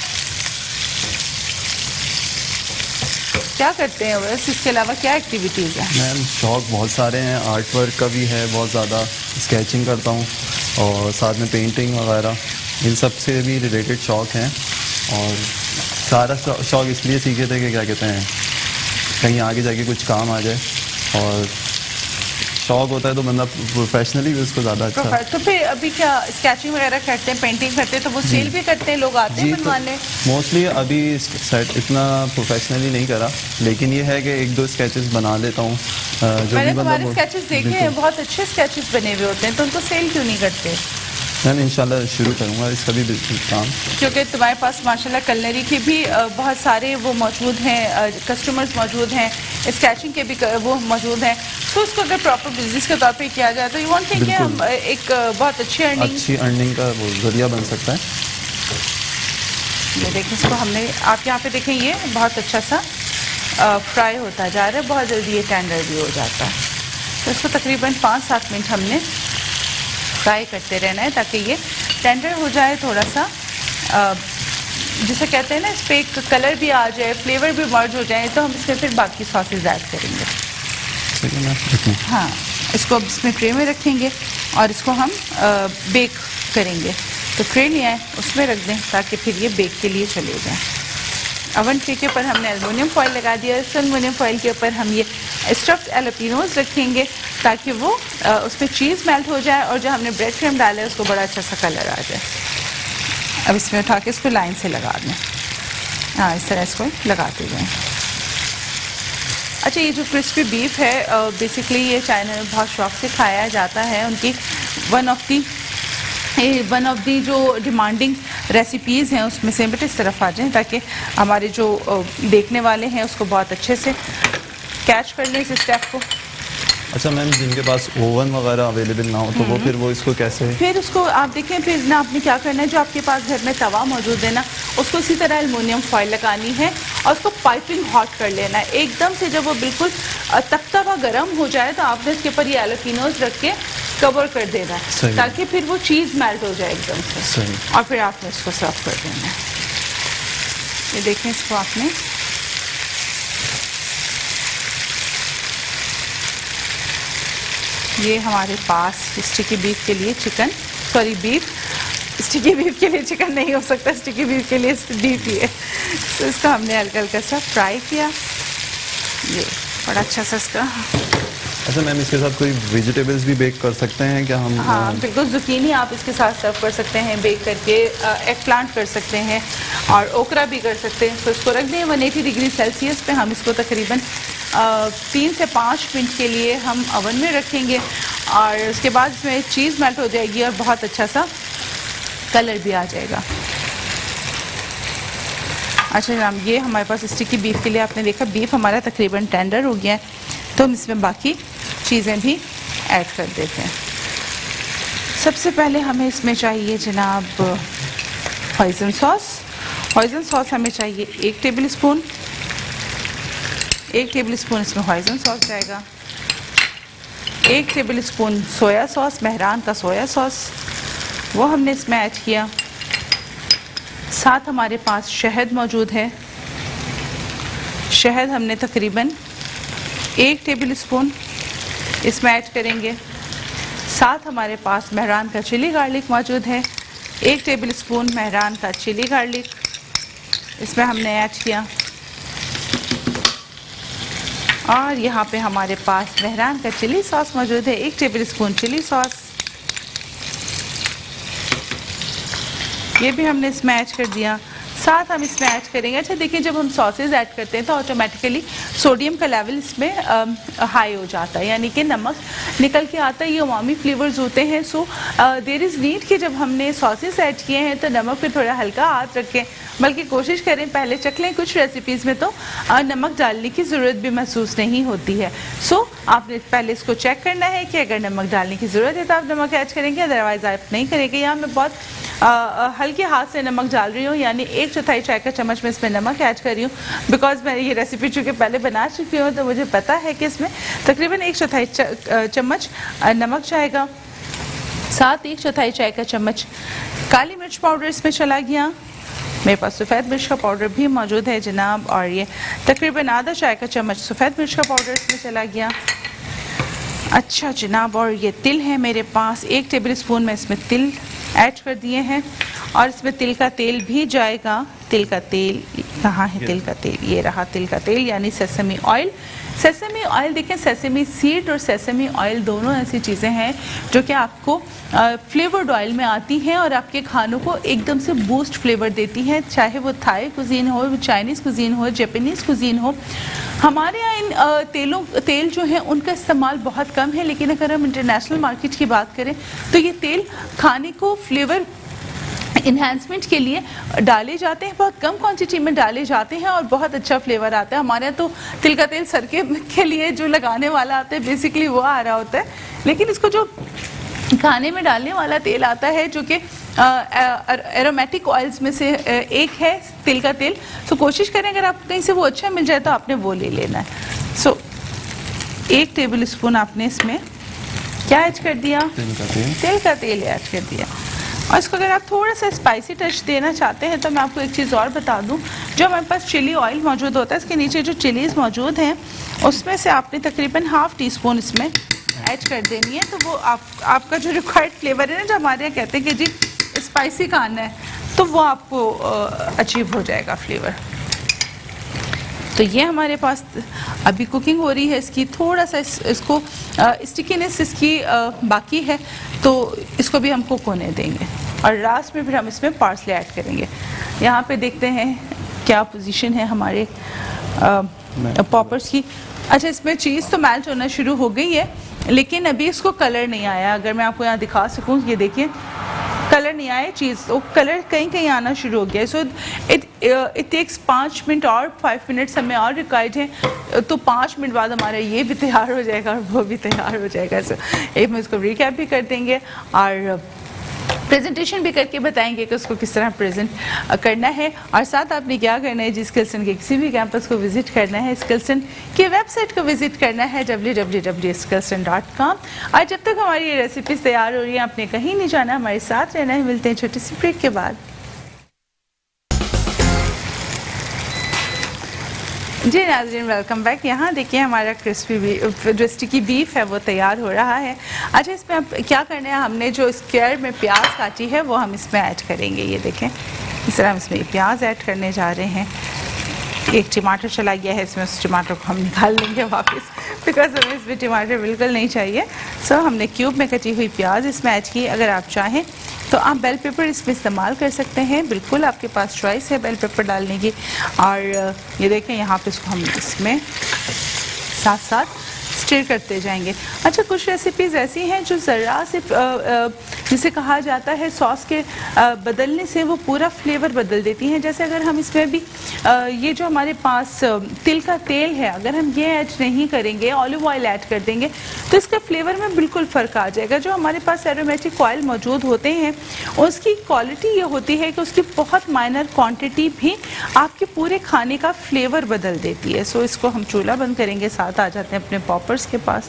क्या करते हैं वैसे, इसके अलावा क्या एक्टिविटीज़ हैं? मैम शौक बहुत सारे हैं, आर्ट वर्क का भी है बहुत ज़्यादा, स्केचिंग करता हूँ और साथ में पेंटिंग वगैरह, इन सब से भी रिलेटेड शौक हैं। और सारा शौक इसलिए सीखे थे कि क्या कहते हैं कहीं आगे जाके कुछ काम आ जाए। और शौक होता है तो बंदा प्रोफेशनली भी उसको ज़्यादा अच्छा। तो फिर अभी क्या स्केचिंग वगैरह करते हैं, पेंटिंग करते हैं, तो वो सेल भी करते हैं, लोग आते हैं बनवाने? मोस्टली अभी सेट इतना प्रोफेशनली नहीं करा, लेकिन ये है कि एक दो स्केचेस बना लेता हूँ। मैंने तुम्हारे स्केचेस देखे हैं, बहुत अच्छे स्केचेस बने हुए होते हैं, तो उनको सेल क्यों नहीं करते? मैं इंशाल्लाह शुरू करूँगा इसका भी काम, क्योंकि तुम्हारे पास माशाल्लाह कलनरी के भी बहुत सारे वो मौजूद हैं, कस्टमर्स मौजूद हैं, स्केचिंग के भी वो मौजूद हैं, तो उसको अगर प्रॉपर बिजनेस के तौर पे किया जाए तो यू वांट थिंक हम एक बहुत अच्छी अर्निंग अच्छी अर्निंग का वो जरिया बन सकता है। ये देखें, इसको हमने आप यहाँ पे देखें, ये बहुत अच्छा सा फ्राई होता जा रहा है, बहुत जल्दी ये टेंडर भी हो जाता है। तो इसको तकरीबन पाँच सात मिनट हमने फ्राई करते रहना है ताकि ये टेंडर हो जाए, थोड़ा सा जिसे कहते हैं ना, इस पर एक कलर भी आ जाए, फ्लेवर भी मर्ज हो जाए, तो हम इसमें फिर बाकी सॉसेज ऐड करेंगे। हाँ, इसको अब इसमें ट्रे में रखेंगे और इसको हम बेक करेंगे। तो ट्रे लिया है, उसमें रख दें ताकि फिर ये बेक के लिए चले जाए। अवन ट्रे के ऊपर हमने एल्युमिनियम फॉइल लगा दिया, इस एल्युमिनियम फॉइल के ऊपर हम ये स्टफ्ड एलोपिनोज रखेंगे ताकि वो उसमें चीज़ मेल्ट हो जाए और जो हमने ब्रेड क्रीम डाला है उसको बड़ा अच्छा सा कलर आ जाए। अब इसमें उठा के इसको लाइन से लगा दें। हाँ, इस तरह इसको लगाते जाएँ। अच्छा, ये जो क्रिस्पी बीफ है, बेसिकली ये चाइना में बहुत शौक से खाया जाता है। उनकी one of the one of the जो डिमांडिंग रेसिपीज़ हैं उसमें से बेटे इस तरफ आ जाएँ ताकि हमारे जो देखने वाले हैं उसको बहुत अच्छे से कैच कर लें इस स्टेप को। अच्छा मैम, जिनके पास ओवन वगैरह अवेलेबल ना हो तो वो फिर वो इसको कैसे? फिर उसको आप देखें, फिर ना आपने क्या करना है, जो आपके पास घर में तवा मौजूद है ना, उसको इसी तरह एल्युमिनियम फॉइल लगानी है और उसको पाइपिंग हॉट कर लेना है एकदम से। जब वो बिल्कुल तपतवा गर्म हो जाए तो आपने इसके ऊपर ये एलोपिनोज रख के कवर कर देना है ताकि फिर वो चीज़ मेल्ट हो जाए एकदम से, और फिर आपने इसको सर्व कर देना है। ये देखें, इसको आपने ये हमारे पास स्टिकी बीफ के लिए chicken, sorry beef, sticky beef के लिए चिकन नहीं हो सकता, स्टिकी बीफ के लिए बीफ ही है। तो इसका हमने हल्का हल्का सा फ्राई किया, ये बड़ा अच्छा सा इसका। अच्छा मैम, इसके साथ कोई वेजिटेबल्स भी बेक कर सकते हैं क्या हम? हाँ बिल्कुल, ज़ुकीनी आप इसके साथ सर्व कर सकते हैं बेक करके, एग प्लांट कर सकते हैं और ओकरा भी कर सकते हैं। तो इसको रख दें वन एटी डिग्री सेल्सियस पे। हम इसको तकरीबन तीन से पाँच मिनट के लिए हम अवन में रखेंगे और उसके बाद इसमें चीज़ मेल्ट हो जाएगी और बहुत अच्छा सा कलर भी आ जाएगा। अच्छा जनाब, ये हमारे पास स्टिकी बीफ के लिए आपने देखा बीफ हमारा तकरीबन टेंडर हो गया है, तो हम इसमें बाकी चीज़ें भी ऐड कर देते हैं। सबसे पहले हमें इसमें चाहिए जनाब हॉइज़न सॉस। हॉइज़न सॉस हमें चाहिए एक टेबल स्पून, एक टेबल स्पून इसमें हॉइज़न सॉस जाएगा। एक tablespoon soya sauce, Mehran का सोया सॉस, वो हमने इसमें ऐड किया। साथ हमारे पास शहद मौजूद है, शहद हमने तकरीबन एक टेबल स्पून इसमें ऐड करेंगे। साथ हमारे पास मेहरान का चिली गार्लिक मौजूद है, एक टेबल स्पून मेहरान का चिली गार्लिक इसमें हमने ऐड किया। और यहाँ पे हमारे पास मेहरान का चिली सॉस मौजूद है, एक टेबल स्पून चिली सॉस, ये भी हमने इसमें ऐड कर दिया। साथ हम इसमें ऐड करेंगे, अच्छा देखिए जब हम सॉसेज ऐड करते हैं तो ऑटोमेटिकली सोडियम का लेवल इसमें हाई हो जाता है, यानी कि नमक निकल के आता है, ये उमामी फ्लेवर्स होते हैं। सो देयर इज़ नीड कि जब हमने सॉसेज ऐड किए हैं तो नमक पे थोड़ा हल्का हाथ रखें, बल्कि कोशिश करें पहले चख लें। कुछ रेसिपीज़ में तो आ, नमक डालने की ज़रूरत भी महसूस नहीं होती है। सो so, आपने पहले इसको चेक करना है कि अगर नमक डालने की ज़रूरत है तो आप नमक ऐड करेंगे, अदरवाइज़ आप नहीं करेंगे। यहाँ मैं बहुत आ, आ, हल्के हाथ से नमक डाल रही हूँ, यानी एक चौथाई चाय का चम्मच में इसमें नमक ऐड कर रही हूँ, बिकॉज मैं ये रेसिपी चूँकि पहले बना चुकी हूँ तो मुझे पता है कि इसमें तकरीबन एक चौथाई चम्मच नमक जाएगा। साथ एक चौथाई चाय का चम्मच काली मिर्च पाउडर इसमें चला गया। मेरे पास सफ़ेद मिर्च का पाउडर भी मौजूद है जनाब, और ये तकरीबन आधा चाय का चम्मच सफ़ेद मिर्च का पाउडर इसमें चला गया। अच्छा जनाब, और ये तिल है मेरे पास, एक टेबल स्पून में इसमें तिल ऐड कर दिए हैं और इसमें तिल का तेल भी जाएगा। तिल का तेल कहाँ है? तिल का तेल ये रहा, तिल का तेल यानी सेसमी ऑयल सेसमी ऑयल देखें, सेसमी सीड और सेसमी ऑयल दोनों ऐसी चीज़ें हैं जो कि आपको फ्लेवर्ड ऑयल में आती हैं और आपके खानों को एकदम से बूस्ट फ्लेवर देती हैं, चाहे वो थाई कुजीन हो, चाइनीज़ कुजीन हो, जापानीज़ कुजीन हो। हमारे यहाँ इन तेलों तेल जो है उनका इस्तेमाल बहुत कम है, लेकिन अगर हम इंटरनेशनल मार्केट की बात करें तो ये तेल खाने को फ्लेवर इन्हांसमेंट के लिए डाले जाते हैं, बहुत कम क्वांटिटी में डाले जाते हैं और बहुत अच्छा फ्लेवर आता है। हमारे यहाँ तो तिल का तेल सर के, के लिए जो लगाने वाला आता है बेसिकली वो आ रहा होता है, लेकिन इसको जो खाने में डालने वाला तेल आता है जो कि एरोमेटिक ऑयल्स में से एक है तिल का तेल, तो कोशिश करें अगर आप कहीं से वो अच्छा मिल जाए तो आपने वो ले लेना है। सो एक टेबल स्पून आपने इसमें क्या ऐड कर दिया, तिल का तेल तिल का तेल ऐड कर दिया। और इसको अगर आप थोड़ा सा स्पाइसी टच देना चाहते हैं तो मैं आपको एक चीज़ और बता दूं, जो हमारे पास चिली ऑयल मौजूद होता है इसके नीचे जो चिलीज़ मौजूद हैं उसमें से आपने तकरीबन हाफ़ टी स्पून इसमें ऐड कर देनी है, तो वो आप आपका जो रिक्वायर्ड फ्लेवर है ना, जो हमारे यहाँ कहते हैं कि जी स्पाइसी खाना है, तो वो आपको अचीव हो जाएगा फ्लेवर। तो ये हमारे पास अभी कुकिंग हो रही है इसकी, थोड़ा सा इस, इसको स्टिकीनेस इसकी आ, बाकी है, तो इसको भी हम कुक होने देंगे और लास्ट में फिर हम इसमें पार्सले ऐड करेंगे। यहाँ पे देखते हैं क्या पोजीशन है हमारे पॉपर्स की। अच्छा, इसमें चीज़ तो मेल्ट होना शुरू हो गई है, लेकिन अभी इसको कलर नहीं आया। अगर मैं आपको यहाँ दिखा सकूँ, ये देखिए कलर नहीं आया चीज़, तो कलर कहीं कहीं आना शुरू हो गया। सो इट इट टेक्स पाँच मिनट और फाइव मिनट्स हमें और रिक्वायर्ड है, तो पाँच मिनट बाद हमारा ये भी तैयार हो जाएगा और वो भी तैयार हो जाएगा। सो एक में इसको रिकैप भी कर देंगे और प्रेजेंटेशन भी करके बताएंगे कि उसको किस तरह प्रेजेंट करना है, और साथ आपने क्या करना है, जिस स्किल्सन के किसी भी कैंपस को विजिट करना है, स्किल्सन की वेबसाइट को विजिट करना है W W W dot Skillson dot com. और जब तक हमारी ये रेसिपीज तैयार हो रही है आपने कहीं नहीं जाना, हमारे साथ रहना है। मिलते हैं छोटी सी ब्रेक के बाद। जी नाज़रीन, वेलकम बैक। यहाँ देखिए हमारा क्रिस्पी बीफ, जो स्टिकी बीफ है वो तैयार हो रहा है। अच्छा, इसमें अब क्या करना है, हमने जो स्क्वायर में प्याज काटी है वो हम इसमें ऐड करेंगे। ये देखें, इस तरह हम इसमें प्याज ऐड करने जा रहे हैं। एक टमाटर चला गया है इसमें, उस टमाटर को हम निकाल लेंगे वापस, बिकॉज हमें इसमें टमाटर बिल्कुल नहीं चाहिए। सो so, हमने क्यूब में कटी हुई प्याज इसमें ऐड की। अगर आप चाहें तो आप बेल पेपर इसमें इस्तेमाल कर सकते हैं, बिल्कुल आपके पास चॉइस है बेल पेपर डालने की। और ये देखें यहाँ पे इसको हम इसमें साथ साथ स्टिर करते जाएंगे। अच्छा, कुछ रेसिपीज़ ऐसी हैं जो ज़रा से जिसे कहा जाता है सॉस के बदलने से वो पूरा फ्लेवर बदल देती हैं। जैसे अगर हम इसमें भी ये जो हमारे पास तिल का तेल है, अगर हम ये ऐड नहीं करेंगे, ऑलिव ऑयल ऐड कर देंगे, तो इसका फ्लेवर में बिल्कुल फ़र्क आ जाएगा। जो हमारे पास एरोमेटिक ऑयल मौजूद होते हैं उसकी क्वालिटी ये होती है कि उसकी बहुत माइनर क्वान्टिटी भी आपके पूरे खाने का फ्लेवर बदल देती है। सो इसको हम चूल्हा बंद करेंगे, साथ आ जाते हैं अपने पॉपर्स के पास।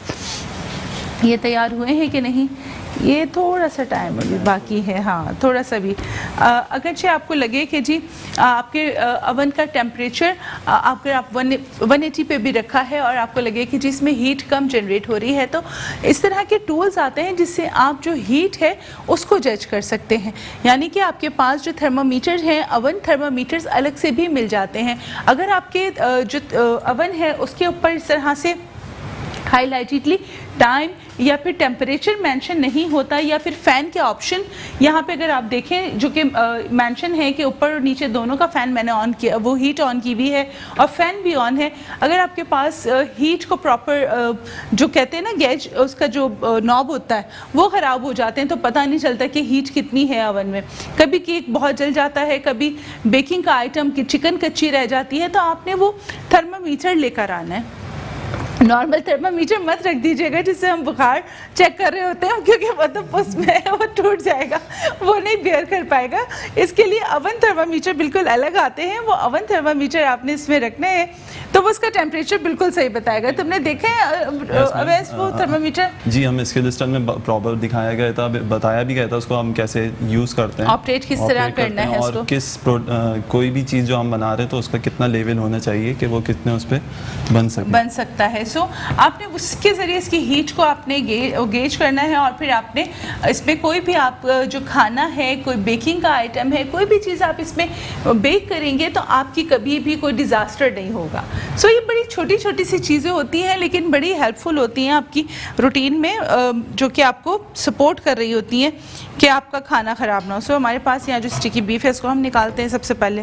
ये तैयार हुए हैं कि नहीं, ये थोड़ा सा टाइम अभी बाकी है, हाँ थोड़ा सा भी। अगरचे आपको लगे कि जी आपके अवन का टेम्परेचर अगर आप वन वन एटी पे भी रखा है और आपको लगे कि जी इसमें हीट कम जनरेट हो रही है, तो इस तरह के टूल्स आते हैं जिससे आप जो हीट है उसको जज कर सकते हैं। यानी कि आपके पास जो थर्मामीटर हैं, अवन थर्मामीटर्स अलग से भी मिल जाते हैं। अगर आपके जो अवन है उसके ऊपर इस तरह से हाईलाइटेडली टाइम या फिर टेम्परेचर मेंशन नहीं होता, या फिर फ़ैन के ऑप्शन यहाँ पे अगर आप देखें जो कि मेंशन है कि ऊपर और नीचे दोनों का फ़ैन मैंने ऑन किया, वो हीट ऑन की भी है और फ़ैन भी ऑन है। अगर आपके पास हीट को प्रॉपर जो कहते हैं ना गेज, उसका जो नॉब होता है वो ख़राब हो जाते हैं, तो पता नहीं चलता कि हीट कितनी है अवन में। कभी केक बहुत जल जाता है, कभी बेकिंग का आइटम की चिकन कच्ची रह जाती है, तो आपने वो थर्मामीटर लेकर आना है। नॉर्मल थर्मामीटर मत रख दीजिएगा जिससे हम बुखार चेक कर रहे होते हैं, क्योंकि वो तो उसमें वो टूट जाएगा, वो नहीं बेयर कर पाएगा। इसके लिए अवन थर्मामीटर बिल्कुल अलग आते हैं, वो अवन थर्मामीटर आपने इसमें रखना है तो वो उसका टेम्परेचर बिल्कुल सही बताएगा। तुमने देखा है अवैस वो थर्मामीटर? जी, हम इसके लिस्टन में प्रॉपर दिखाया गया था, बताया भी गया था उसको हम कैसे यूज़ करते हैं, ऑपरेट किस तरह करना है और किस कोई भी चीज़ जो हम बना रहे हैं तो उसका कितना लेवल होना चाहिए कि वो कितने उस पर बन सके बन सकता है। सो आपने उसके ज़रिए इसकी हीट को आपने गे, गेज करना है, और फिर आपने इसमें कोई भी आप जो खाना है, कोई बेकिंग का आइटम है, कोई भी चीज़ आप इसमें बेक करेंगे तो आपकी कभी भी कोई डिज़ास्टर नहीं होगा। सो so, ये बड़ी छोटी छोटी सी चीज़ें होती हैं लेकिन बड़ी हेल्पफुल होती हैं आपकी रूटीन में, जो कि आपको सपोर्ट कर रही होती हैं कि आपका खाना ख़राब ना हो। सो so, हमारे पास यहाँ जो स्टिकी बीफ है इसको हम निकालते हैं सबसे पहले।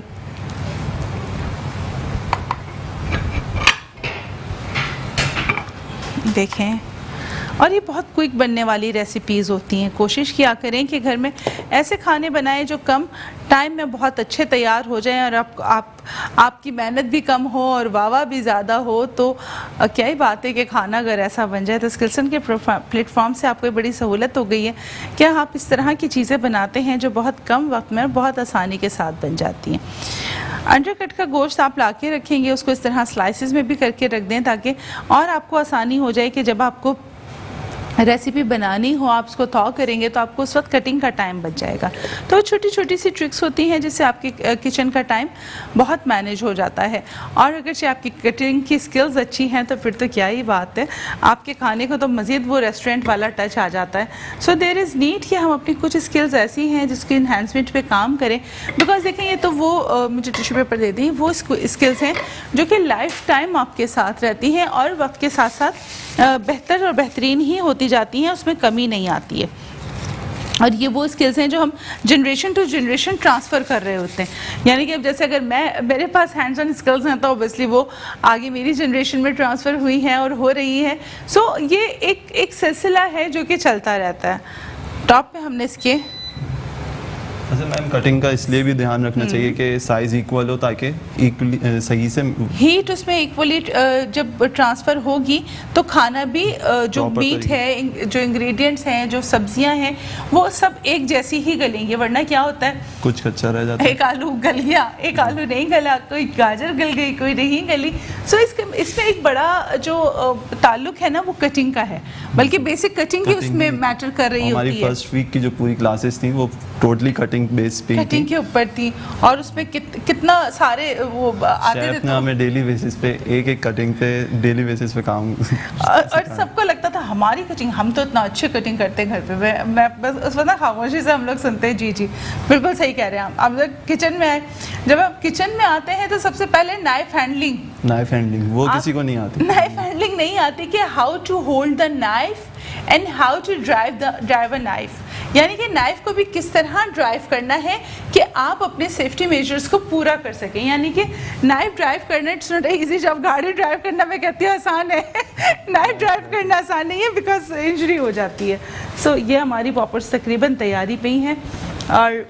देखें, और ये बहुत क्विक बनने वाली रेसिपीज़ होती हैं। कोशिश किया करें कि घर में ऐसे खाने बनाएं जो कम टाइम में बहुत अच्छे तैयार हो जाएं और आप, आप आपकी मेहनत भी कम हो और वावा भी ज़्यादा हो। तो क्या ही बात है कि खाना अगर ऐसा बन जाए। तो स्किल्सन के प्लेटफॉर्म से आपको बड़ी सहूलत हो गई है कि आप इस तरह की चीज़ें बनाते हैं जो बहुत कम वक्त में और बहुत आसानी के साथ बन जाती हैं। अंडरकट का गोश्त आप ला के रखेंगे, उसको इस तरह स्लाइसिस में भी करके रख दें ताकि और आपको आसानी हो जाए कि जब आपको रेसिपी बनानी हो आप उसको थॉ करेंगे तो आपको उस वक्त कटिंग का टाइम बच जाएगा। तो छोटी छोटी सी ट्रिक्स होती हैं जिससे आपके किचन का टाइम बहुत मैनेज हो जाता है। और अगर चाहे आपकी कटिंग की स्किल्स अच्छी हैं तो फिर तो क्या ही बात है, आपके खाने को तो मज़ीद वो रेस्टोरेंट वाला टच आ जाता है। सो देयर इज़ नीड कि हम अपनी कुछ स्किल्स ऐसी हैं जिसकी इन्हांसमेंट पे काम करें। बिकॉज देखें ये तो वो uh, मुझे टिश्यू पेपर दे दी, वो स्किल्स हैं जो कि लाइफ टाइम आपके साथ रहती हैं और वक्त के साथ साथ uh, बेहतर और बेहतरीन ही होती जाती हैं, उसमें कमी नहीं आती है। और ये वो स्किल्स हैं जो हम जनरेशन टू जनरेशन ट्रांसफ़र कर रहे होते हैं। यानी कि अब जैसे अगर मैं मेरे पास हैंड्स ऑन स्किल्स हैं तो ऑब्वियसली वो आगे मेरी जनरेशन में ट्रांसफ़र हुई हैं और हो रही है। सो so, ये एक एक सिलसिला है जो कि चलता रहता है। टॉप पे हमने इसके अच्छा मैम, कटिंग का इसलिए भी ध्यान रखना चाहिए कि साइज़ इक्वल हो ताकि इक्वली सही से हीट उसमें इक्वली जब ट्रांसफ़र होगी तो खाना भी जो मीट है, जो इंग्रेडिएंट्स हैं, जो सब्जियां हैं, वो सब एक जैसी ही गलेंगे। वरना क्या होता है कुछ कच्चा रह जाता है, एक आलू गल गया, एक आलू नहीं गला, कोई गाजर गल गई, कोई नहीं गली। सो इसके इसमें एक बड़ा जो ताल्लुक है ना वो कटिंग का है, बल्कि बेसिक कटिंग ही उसमें मैटर कर रही होती है। हमारी फर्स्ट वीक की जो पूरी क्लासेस थी वो टोटली कटिंग बेस पे कटिंग के ऊपर थी और उसमें कित, कितना सारे वो आते थे। तो हमें डेली बेसिस पे एक एक कटिंग पे डेली बेसिस पे काम और, और सबको लगता था हमारी कटिंग, हम तो इतना अच्छे कटिंग करते हैं घर पे। मैं, मैं बस उस वक्त ना खामोशी से हम लोग सुनते हैं। जी जी बिल्कुल सही कह रहे हैं आप। हम लोग किचन में आए, जब आप किचन में आते हैं तो सबसे पहले नाइफ हैंडलिंग नाइफ हैंडलिंग वो किसी को नहीं आती। नाइफ हैंडलिंग नहीं आती कि how to hold the knife and how to drive the drive a knife, यानी कि नाइफ को भी किस तरह ड्राइव करना है कि आप अपने सेफ्टी मेजर्स को पूरा कर सकें। यानी कि नाइफ ड्राइव करना इट्स नॉट इजी। जब गाड़ी ड्राइव करना मैं कहती हूँ आसान है, नाइफ ड्राइव करना आसान नहीं है बिकॉज इंजरी हो जाती है। सो so, ये हमारी पॉपर्स तकरीबन तैयारी पे ही हैं और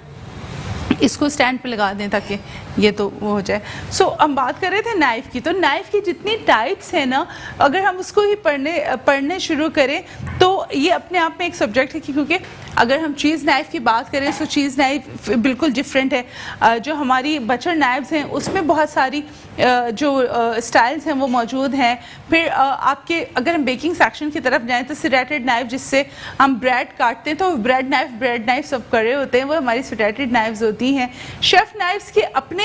इसको स्टैंड पे लगा दें ताकि ये तो वो हो जाए। सो so, हम बात कर रहे थे नाइफ़ की। तो नाइफ़ की जितनी टाइप्स हैं ना, अगर हम उसको ही पढ़ने पढ़ने शुरू करें तो ये अपने आप में एक सब्जेक्ट है कि क्योंकि अगर हम चीज़ नाइफ़ की बात करें तो चीज़ नाइफ़ बिल्कुल डिफरेंट है। जो हमारी बटर नाइफ्स हैं उसमें बहुत सारी जो स्टाइल्स हैं वो मौजूद हैं। फिर आपके अगर हम बेकिंग सेक्शन की तरफ जाएं तो सिरेटेड नाइफ जिससे हम ब्रेड काटते हैं, तो ब्रेड नाइफ ब्रेड नाइफ सब करे होते हैं, वो हमारी सिरेटेड नाइफ्स होती हैं। शेफ़ नाइफ्स के अपने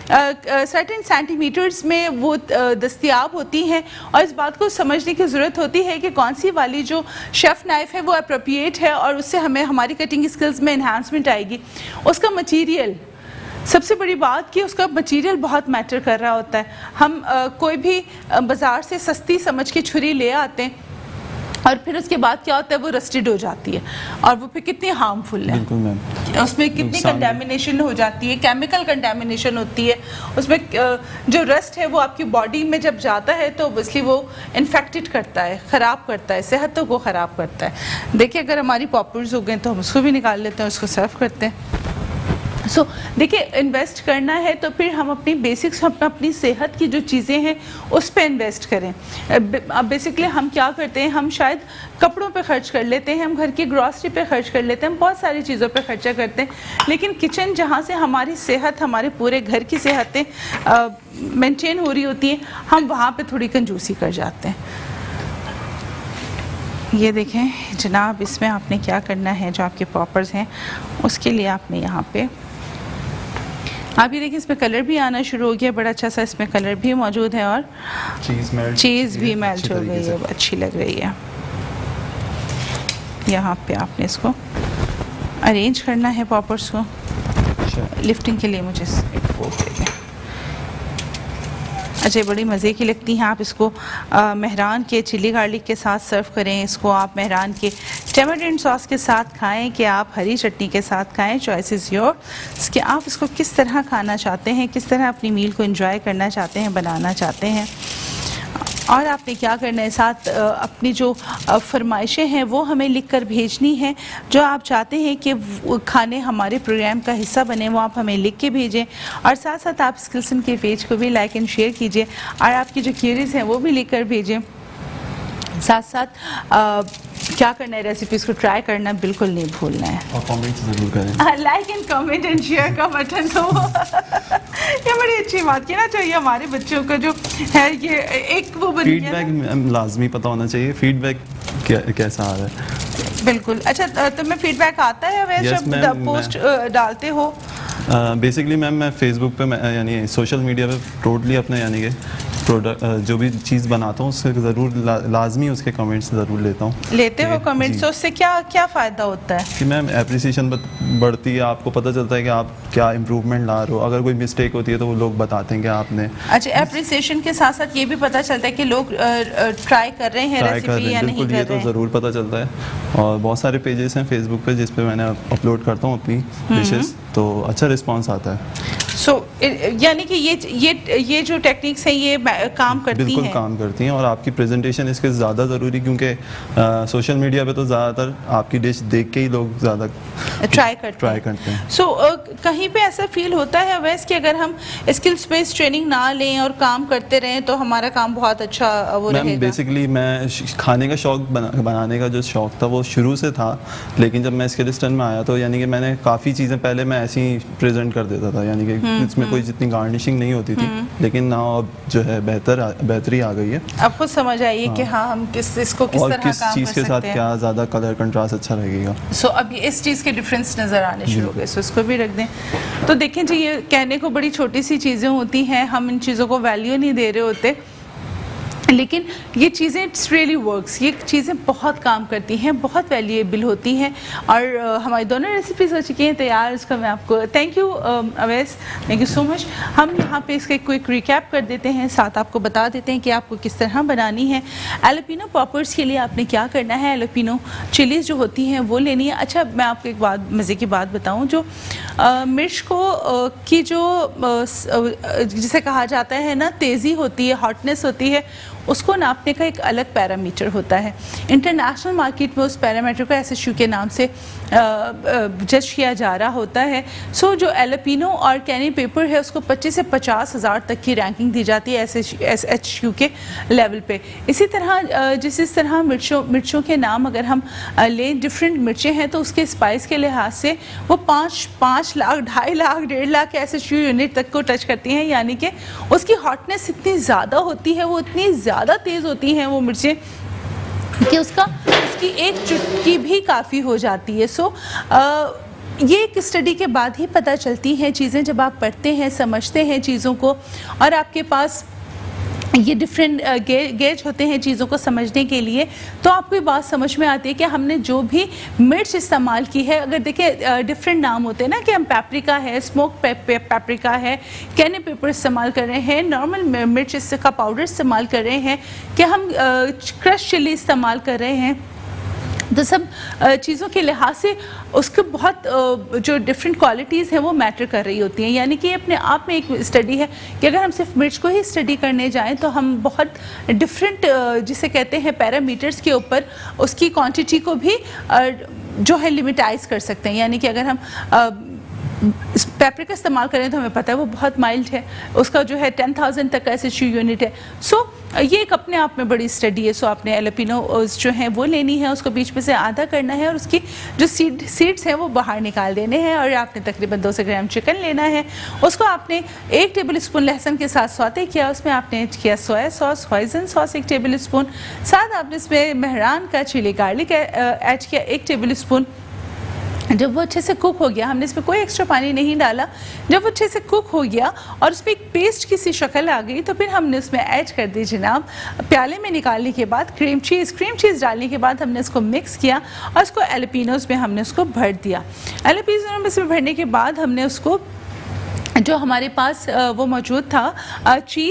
सर्टेन सेंटीमीटर्स में वो दस्तियाब होती हैं और इस बात को समझने की ज़रूरत होती है कि कौन सी वाली जो शेफ़ नाइफ है वो अप्रोप्रिएट है और उससे हमें हमारी कटिंग स्किल्स में इन्हांसमेंट आएगी। उसका मटीरियल, सबसे बड़ी बात कि उसका मटेरियल बहुत मैटर कर रहा होता है। हम आ, कोई भी बाज़ार से सस्ती समझ के छुरी ले आते हैं और फिर उसके बाद क्या होता है वो रस्टेड हो जाती है और वो फिर कितनी हार्मफुल है, उसमें कितनी कंटेमिनेशन हो जाती है, केमिकल कंटेमिनेशन होती है उसमें। जो रस्ट है वो आपकी बॉडी में जब जाता है तो ऑब्वियसली वो इन्फेक्टेड करता है, ख़राब करता है, सेहतों को ख़राब करता है। देखिए अगर हमारी पॉपर्स हो गए तो हम उसको भी निकाल लेते हैं, उसको सर्व करते हैं। सो so, देखिए इन्वेस्ट करना है तो फिर हम अपनी बेसिक्स हम अपनी सेहत की जो चीज़ें हैं उस पर इन्वेस्ट करें। अब बेसिकली हम क्या करते हैं, हम शायद कपड़ों पे खर्च कर लेते हैं, हम घर की ग्रॉसरी पे खर्च कर लेते हैं, हम बहुत सारी चीज़ों पे खर्चा करते हैं, लेकिन किचन जहाँ से हमारी सेहत, हमारे पूरे घर की सेहतें मेंटेन हो रही होती हैं, हम वहाँ पे थोड़ी कंजूसी कर जाते हैं। ये देखें जनाब, इसमें आपने क्या करना है, जो आपके पॉपर्स हैं उसके लिए आपने यहाँ पे आप ये देखिए इसमें कलर भी आना शुरू हो गया, बड़ा अच्छा सा इसमें कलर भी मौजूद है और चीज़ मेल्ट चीज़ भी मेल्ट हो गई है, अच्छी लग रही है। यहाँ पे आपने इसको अरेंज करना है पॉपर्स को लिफ्टिंग के लिए। मुझे एक फोक दे दें। अच्छा, बड़ी मज़े की लगती हैं। आप इसको आ, मेहरान के चिली गार्लिक के साथ सर्व करें, इसको आप मेहरान के टमाटो सॉस के साथ खाएं कि आप हरी चटनी के साथ खाएं, चॉइस इज़ योर। कि आप इसको किस तरह खाना चाहते हैं, किस तरह अपनी मील को एंजॉय करना चाहते हैं, बनाना चाहते हैं। और आपने क्या करना है, साथ अपनी जो फरमाइशें हैं वो हमें लिख कर भेजनी है। जो आप चाहते हैं कि खाने हमारे प्रोग्राम का हिस्सा बने वो आप हमें लिख के भेजें, और साथ साथ आप स्किल्सन के पेज को भी लाइक एंड शेयर कीजिए, और आपकी जो क्यूरीज हैं वो भी लिख कर भेजें। साथ साथ आ, क्या करना है, रेसिपीज को ट्राई करना बिल्कुल नहीं भूलना है, और कमेंट जरूर करें। Like and comment and share का बटन तो ये बड़ी अच्छी बात कहना चाहिए। हमारे बच्चों का जो है ये एक वो फीडबैक लाजमी पता होना चाहिए, फीडबैक कैसा आ रहा है। बिल्कुल। अच्छा, तो मैं फीडबैक आता है वैसे yes, जब पोस्ट डालते हो? बेसिकली uh, मैम मैं फेसबुक पे यानी सोशल मीडिया पे टोटली अपने यानी कि प्रोडक्ट uh, जो भी चीज़ बनाता हूँ उससे ज़रूर ला, लाजमी उसके कमेंट्स ज़रूर लेता हूँ। लेते हो कमेंट्स, तो उससे क्या क्या फ़ायदा होता है? कि मैम एप्रिसिएशन बढ़ती है, आपको पता चलता है कि आप क्या इम्प्रूवमेंट ला रहे हो। अगर कोई मिस्टेक होती है तो वो लोग बताते हैं कि आपने। अच्छा, एप्रिसिएशन के साथ साथ ये भी पता चलता है कि लोग ट्राई कर रहे हैं रेसिपी या नहीं कर रहे हैं। ये तो ज़रूर पता चलता है। और बहुत सारे पेजेस हैं फेसबुक पे जिस पे मैंने अपलोड करता हूँ अपनी डिशेस, तो अच्छा रिस्पांस आता है। सो so, यानी कि ये ये ये जो टेक्निक्स हैं ये काम करती हैं? बिल्कुल काम करती हैं, और आपकी प्रेजेंटेशन इसके ज़्यादा ज़रूरी, क्योंकि सोशल मीडिया पे तो ज़्यादातर आपकी डिश देख के ही लोग ज़्यादा ट्राई करते ट्राई करते हैं। सो so, uh, कहीं पे ऐसा फील होता है वैसे कि अगर हम स्किल्स बेस्ड ट्रेनिंग ना लें और काम करते रहें तो हमारा काम बहुत अच्छा वो रहेगा? बेसिकली मैं खाने का शौक बना, बनाने का जो शौक था वो शुरू से था, लेकिन जब मैं स्किलिस्टन में आया तो यानी कि मैंने काफ़ी चीज़ें पहले मैं ऐसे ही प्रेजेंट कर देता था, यानी कि इसमें कोई जितनी गार्निशिंग नहीं होती थी, लेकिन ना अब जो है बेहतर बेहतरी आ गई है। अब खुद समझ आइए कि हाँ हम किस इसको किस तरह किस चीज़ के साथ क्या ज़्यादा कलर कंट्रास्ट अच्छा लगेगा। सो अब इस चीज़ के डिफरेंस नज़र आने शुरू हो गए, सो इसको भी रख दें। तो देखें जी, ये कहने को बड़ी छोटी सी चीज़ें होती हैं, हम इन चीज़ों को वैल्यू नहीं दे रहे होते, लेकिन ये चीज़ें इट्स रियली वर्क्स, ये चीज़ें बहुत काम करती हैं, बहुत वैल्यूएबल होती हैं। और uh, हमारी दोनों रेसिपीज़ हो चुकी हैं तैयार, उसका मैं आपको thank you Awais, thank you so much. हम यहाँ पे इसका क्विक रिकैप कर देते हैं, साथ आपको बता देते हैं कि आपको किस तरह बनानी है। एलोपिनो पॉपर्स के लिए आपने क्या करना है, एलोपिनो चिलीज़ जो होती हैं वो लेनी है। अच्छा, मैं आपको एक बात मज़े की बात बताऊँ, जो uh, मिर्च को uh, की जो uh, जिसे कहा जाता है ना तेज़ी होती है, हॉटनेस होती है, उसको नापने का एक अलग पैरामीटर होता है। इंटरनेशनल मार्केट में उस पैरामीटर को एस एच यू के नाम से जज किया जा रहा होता है। सो so, जो एलोपिनो और कैनी पेपर है उसको पच्चीस से पचास हज़ार तक की रैंकिंग दी जाती है एस एच यू के लेवल पे। इसी तरह जिस इस तरह मिर्चों मिर्चों के नाम अगर हम लें, डिफरेंट मिर्चें हैं तो उसके स्पाइस के लिहाज से वो पाँच पाँच लाख ढाई लाख डेढ़ lakh S H U unit तक को टच करती हैं, यानी कि उसकी हॉटनेस इतनी ज़्यादा होती है, वो इतनी ज़्यादा तेज़ होती हैं वो मिर्चें कि उसका उसकी एक चुटकी भी काफ़ी हो जाती है। सो so, ये एक स्टडी के बाद ही पता चलती हैं चीज़ें, जब आप पढ़ते हैं, समझते हैं चीज़ों को, और आपके पास ये डिफरेंट गे, गेज होते हैं चीज़ों को समझने के लिए, तो आपको ये बात समझ में आती है कि हमने जो भी मिर्च इस्तेमाल की है, अगर देखें डिफरेंट नाम होते हैं ना कि हम पेपरिका है, स्मोक पेपरिका है, कैनी पेपर इस्तेमाल कर रहे हैं, नॉर्मल मिर्च का पाउडर इस्तेमाल कर रहे हैं, कि हम क्रश चिली इस्तेमाल कर रहे हैं, तो सब चीज़ों के लिहाज से उसके बहुत जो डिफरेंट क्वालिटीज़ हैं वो मैटर कर रही होती हैं। यानी कि अपने आप में एक स्टडी है कि अगर हम सिर्फ मिर्च को ही स्टडी करने जाएं तो हम बहुत डिफरेंट जिसे कहते हैं पैरामीटर्स के ऊपर उसकी क्वांटिटी को भी जो है लिमिटाइज कर सकते हैं। यानी कि अगर हम पेपरिका इस्तेमाल करें तो हमें पता है वो बहुत माइल्ड है, उसका जो है टेन थाउजेंड तक का एस एच यू यूनिट है। सो so, ये एक अपने आप में बड़ी स्टडी है। सो so, आपने एलोपिनो जो है वो लेनी है, उसको बीच में से आधा करना है और उसकी जो सीड सीड्स हैं वो बाहर निकाल देने हैं, और आपने तकरीबन दो सौ ग्राम चिकन लेना है, उसको आपने एक टेबल स्पून लहसुन के साथ सौते किया, उसमें आपने किया सोया सॉस, हॉइजन सॉस एक टेबल स्पून, साथ आपने इसमें मेहरान का चिली गार्लिक ऐड किया एक टेबल स्पून। जब वो अच्छे से कुक हो गया, हमने इसमें कोई एक्स्ट्रा पानी नहीं डाला, जब वो अच्छे से कुक हो गया और उसमें एक पेस्ट की सी शक्ल आ गई तो फिर हमने उसमें ऐड कर दी जनाब प्याले में निकालने के बाद क्रीम चीज़ क्रीम चीज़ डालने के बाद हमने इसको मिक्स किया और इसको एलोपिनोज में हमने उसको भर दिया। एलोपिनोज में भरने के बाद हमने उसको जो हमारे पास वो मौजूद था चीज़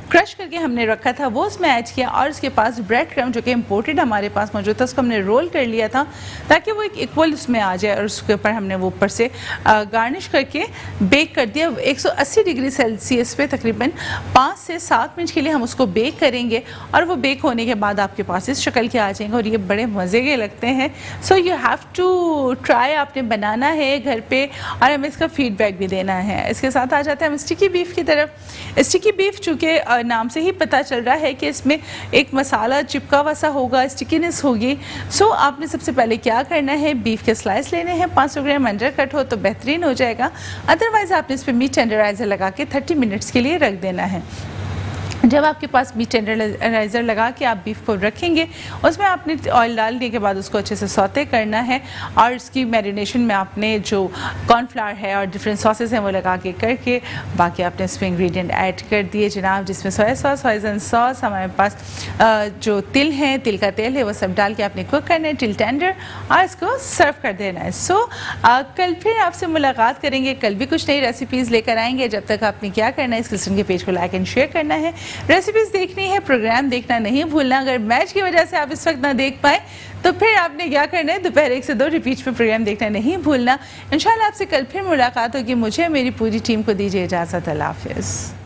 क्रश करके हमने रखा था वो उसमें ऐड किया, और उसके पास ब्रेड क्रम जो कि इम्पोर्टेड हमारे पास मौजूद था उसको हमने रोल कर लिया था ताकि वो एक इक्वल उसमें आ जाए, और उसके ऊपर हमने वो ऊपर से गार्निश करके बेक कर दिया एक सौ अस्सी डिग्री सेल्सियस पे तकरीबन पाँच से सात मिनट के लिए हम उसको बेक करेंगे। और वो बेक होने के बाद आपके पास इस शक्ल के आ जाएंगे और ये बड़े मज़े के लगते हैं। So you have to try, आपने बनाना है घर पे और हमें इसका फीडबैक भी देना है। इसके साथ आ जाते हैं हम स्टिकी बीफ की तरफ। स्टिकी बीफ चूँकि नाम से ही पता चल रहा है कि इसमें एक मसाला चिपका हुआ सा होगा, स्टिकीनेस होगी। सो so, आपने सबसे पहले क्या करना है, बीफ के स्लाइस लेने हैं, पाँच सौ ग्राम अंडर कट हो तो बेहतरीन हो जाएगा, अदरवाइज़ आपने इस पर मीट टेंडराइज़र लगा के तीस मिनट्स के लिए रख देना है। जब आपके पास मीट टेंडराइज़र लगा के आप बीफ को रखेंगे, उसमें आपने ऑयल डालने के बाद उसको अच्छे से सौते करना है, और इसकी मैरिनेशन में आपने जो कॉर्नफ्लावर है और डिफरेंट सॉसेस हैं वो लगा के करके बाकी आपने इसमें इंग्रेडिएंट ऐड कर दिए जनाब, जिसमें सोया सॉस, हॉइजन सॉस, हमारे पास जो तिल है, तिल का तेल है, वो सब डाल के आपने कुक करना है टिल टेंडर और इसको सर्व कर देना है। सो so, कल फिर आपसे मुलाकात करेंगे, कल भी कुछ नई रेसिपीज़ लेकर आएंगे। जब तक आपने क्या करना है, इस किस्म के पेज को लाइक एंड शेयर करना है, रेसिपीज़ देखनी है, प्रोग्राम देखना नहीं भूलना। अगर मैच की वजह से आप इस वक्त ना देख पाए तो फिर आपने क्या करना है, दोपहर एक से दो रिपीट पे प्रोग्राम देखना नहीं भूलना। इंशाल्लाह आपसे कल फिर मुलाकात होगी। मुझे मेरी पूरी टीम को दीजिए इजाज़त। अल्लाह हाफ़िज़।